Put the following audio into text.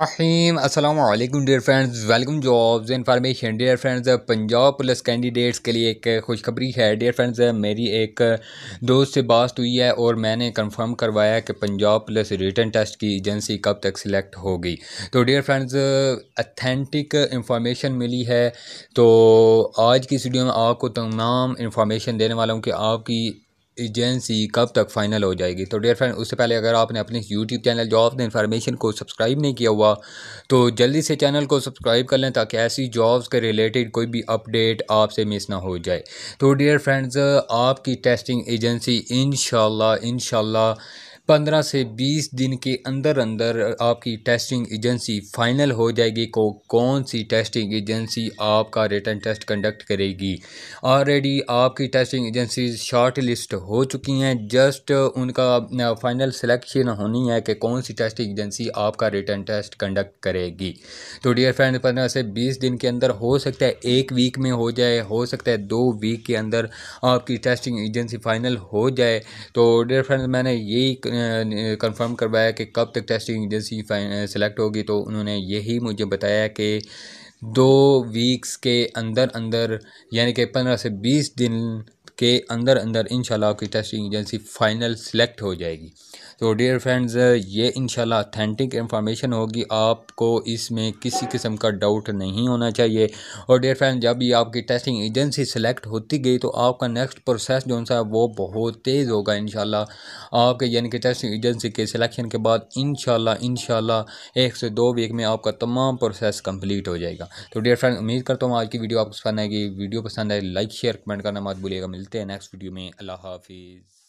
अस्सलाम वालेकुम dear friends, welcome jobs information. Dear friends, Punjab police candidates के लिए एक खुशखबरी है। डियर फ्रेंड्स, मेरी एक दोस्त से बात हुई है और मैंने कंफर्म करवाया कि पंजाब पुलिस रिटन टेस्ट की एजेंसी कब तक सिलेक्ट होगी। तो डियर फ्रेंड्स, अथेंटिक इंफॉर्मेशन मिली है। तो आज की इस वीडियो में आपको तमाम इंफॉर्मेशन देने वाला हूँ कि आपकी एजेंसी कब तक फाइनल हो जाएगी। तो डियर फ्रेंड, उससे पहले अगर आपने अपने यूट्यूब चैनल जॉब्स इन्फॉर्मेशन को सब्सक्राइब नहीं किया हुआ तो जल्दी से चैनल को सब्सक्राइब कर लें ताकि ऐसी जॉब्स के रिलेटेड कोई भी अपडेट आपसे मिस ना हो जाए। तो डियर फ्रेंड्स, आपकी टेस्टिंग एजेंसी इंशाल्लाह 15 से 20 दिन के अंदर अंदर आपकी टेस्टिंग एजेंसी फाइनल हो जाएगी। कौन सी टेस्टिंग एजेंसी आपका रिटन टेस्ट कंडक्ट करेगी। ऑलरेडी आपकी टेस्टिंग एजेंसी शॉर्ट लिस्ट हो चुकी हैं, जस्ट उनका फाइनल सिलेक्शन होनी है कि कौन सी टेस्टिंग एजेंसी आपका रिटन टेस्ट कंडक्ट करेगी। तो डियर फ्रेंड, 15 से 20 दिन के अंदर हो सकता है, एक वीक में हो जाए, हो सकता है 2 वीक के अंदर आपकी टेस्टिंग एजेंसी फाइनल हो जाए। तो डियर फ्रेंड, मैंने यही कंफर्म करवाया कि कब तक टेस्टिंग एजेंसी सेलेक्ट होगी। तो उन्होंने यही मुझे बताया कि 2 वीक्स के अंदर अंदर, यानी कि 15 से 20 दिन के अंदर अंदर इंशाल्लाह आपकी टेस्टिंग एजेंसी फाइनल सेलेक्ट हो जाएगी। तो डियर फ्रेंड्स, ये इंशाल्लाह अथेंटिक इन्फॉर्मेशन होगी, आपको इसमें किसी किस्म का डाउट नहीं होना चाहिए। और डियर फ्रेंड, जब ये आपकी टेस्टिंग एजेंसी सेलेक्ट होती गई तो आपका नेक्स्ट प्रोसेस जो सा वो बहुत तेज़ होगा इंशाल्लाह। आपके यानी कि टेस्टिंग एजेंसी के सिलेक्शन के बाद इंशाल्लाह 1 से 2 वीक में आपका तमाम प्रोसेस कंप्लीट हो जाएगा। तो डियर फ्रेंड, उम्मीद करता हूँ आज की वीडियो आपको पसंद आएगी। वीडियो पसंद आए लाइक शेयर कमेंट करना मत भूलिएगा। मिलते हैं नेक्स्ट वीडियो में। अल्लाह हाफिज़।